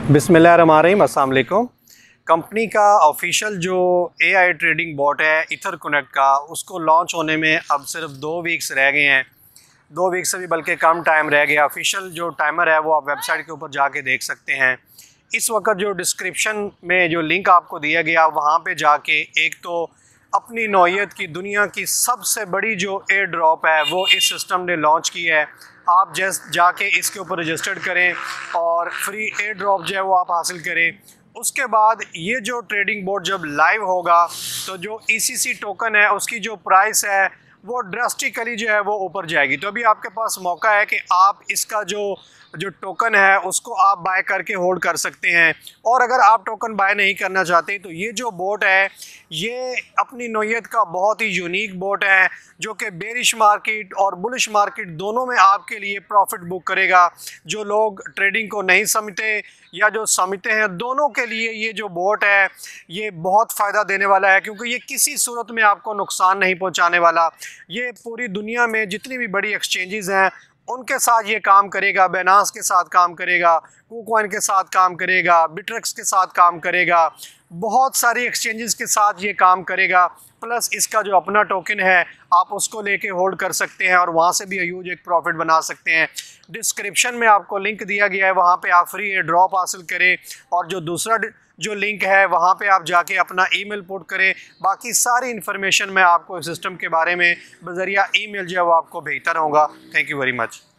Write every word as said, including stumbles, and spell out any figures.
बिस्मिल्लाहिर्रहमानिर्रहीम, अस्सलाम वालेकुम। कंपनी का ऑफिशियल जो एआई ट्रेडिंग बॉट है ईथर कनेक्ट का, उसको लॉन्च होने में अब सिर्फ दो वीक्स रह गए हैं। दो वीक से भी बल्कि कम टाइम रह गया। ऑफिशियल जो टाइमर है वो आप वेबसाइट के ऊपर जाके देख सकते हैं। इस वक्त जो डिस्क्रिप्शन में जो लिंक आपको दिया गया, वहाँ पे जाके एक तो अपनी नौइयत की दुनिया की सबसे बड़ी जो एयर ड्रॉप है वो इस सिस्टम ने लॉन्च की है। आप जस्ट जाके इसके ऊपर रजिस्टर्ड करें और फ्री एयर ड्रॉप जो है वो आप हासिल करें। उसके बाद ये जो ट्रेडिंग बोर्ड जब लाइव होगा तो जो ईसीसी टोकन है उसकी जो प्राइस है वो ड्रास्टिकली जो है वो ऊपर जाएगी। तो अभी आपके पास मौका है कि आप इसका जो जो टोकन है उसको आप बाय करके होल्ड कर सकते हैं। और अगर आप टोकन बाय नहीं करना चाहते तो ये जो बोट है ये अपनी नौइयत का बहुत ही यूनिक बोट है जो कि बेरिश मार्केट और बुलिश मार्केट दोनों में आपके लिए प्रॉफिट बुक करेगा। जो लोग ट्रेडिंग को नहीं समझते या जो समझते हैं, दोनों के लिए ये जो बोट है ये बहुत फ़ायदा देने वाला है, क्योंकि ये किसी सूरत में आपको नुकसान नहीं पहुंचाने वाला। ये पूरी दुनिया में जितनी भी बड़ी एक्सचेंजेस हैं उनके साथ ये काम करेगा। बाइनेंस के साथ काम करेगा, कुकॉइन के साथ काम करेगा, बिटरेक्स के साथ काम करेगा, बहुत सारी एक्सचेंजेस के साथ ये काम करेगा। प्लस इसका जो अपना टोकन है आप उसको लेके होल्ड कर सकते हैं और वहाँ से भी ह्यूज एक प्रॉफिट बना सकते हैं। डिस्क्रिप्शन में आपको लिंक दिया गया है, वहाँ पे आप फ्री एयर ड्रॉप हासिल करें और जो दूसरा जो लिंक है वहाँ पे आप जाके अपना ईमेल पुट करें। बाकी सारी इन्फॉर्मेशन मैं आपको सिस्टम के बारे में बज़रिया ईमेल जो है वो आपको भेजता रहूँगा। Thank you very much.